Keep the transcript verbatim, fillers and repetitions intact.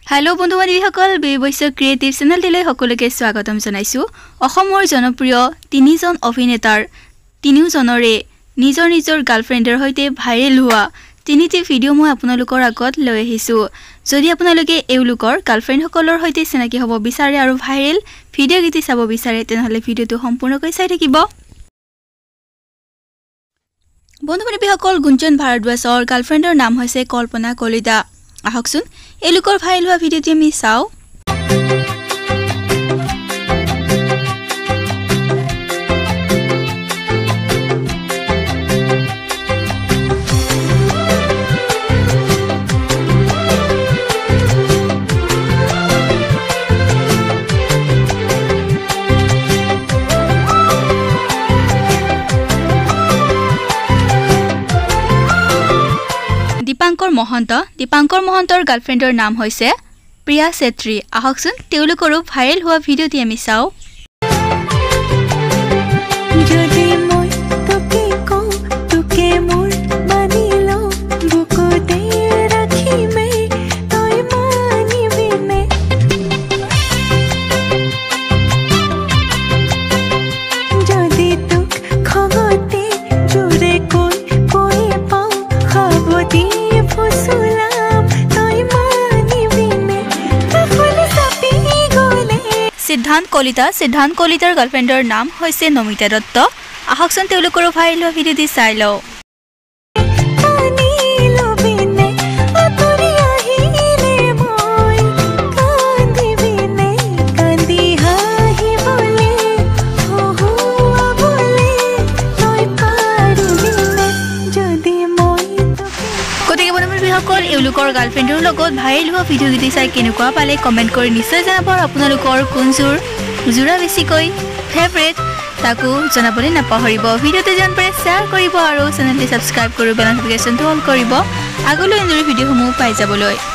Hello बंधु बान्धवीসকল বিবৈশ্য creative চেনেলটিলৈ সকলোকে স্বাগতম জনাইছো। অসমৰ জনপ্ৰিয় তিনিজন অভিনেতাৰ তিনিওজনৰে নিজৰ নিজৰ গাৰ্লফ্ৰেণ্ডৰ সৈতে ভাইৰেল হোৱা তিনিটি ভিডিও মই আপোনালোকৰ আগত লৈ আহিছো। যদি আপোনালোকে এওঁলোকৰ গাৰ্লফ্ৰেণ্ডসকলৰ সৈতে চিনাকি হ'ব বিচাৰে আৰু ভাইৰেল ভিডিও গীতি চাব বিচাৰে তেনেহলে ভিডিওটো সম্পূৰ্ণকৈ চাই থাকিব। বন্ধু বান্ধৱীসকল গুঞ্জন ভাৰদ্বাজৰ গাৰ্লফ্ৰেণ্ডৰ নাম হৈছে কল্পনা কলিতা। আহকচোন এলোকৰ ভাইৰেল হোৱা ভিডিওটি আমি চাও। Dipankar Mahanta Dipankar Mahantar গার্লফ্রেন্ডৰ নাম হৈছে প্ৰিয়া চেত্ৰী। আহকচোন তেওঁলোকৰো ভাইৰেল হোৱা ভিডিওটি আমি চাও। যদি মই তোকে কওঁ তোকে মোৰ মানি ল বুকুতে ৰাখিমে তই মানিবিনে যদি তোক খগতে জোৰে কৈ কৈ পাওঁ খাবতি সিদ্ধান্ত কলিতা সিদ্ধান্ত কলিতাৰ গাৰ্লফ্ৰেণ্ডৰ নাম হৈছে নমিতা দত্ত। আহকচোন তেওঁলোকৰ ভাইৰেল হোৱা ভিডিওটি চাই লওঁ। সকল এওঁলোকৰ গাৰ্লফ্ৰেণ্ডৰ লগত ভাইৰেল হোৱা ভিডিও গীতি চাই কেনেকুৱা পালে কমেণ্ট কৰি নিশ্চয় জনাব। আপোনালোকৰ কোনযোৰ জোৰা বেছিকৈ ফেভৰেট তাকো জনাবলৈ নাপাহৰিব। ভিডিওটো যেন পাৰে শ্বেয়াৰ কৰিব আৰু চেনেলটি ছাবস্ক্ৰাইব কৰি বেল নটিফিকেশ্যনটো অন কৰিব আগলৈ এনেদৰে ভিডিঅ'সমূহ পাই যাবলৈ।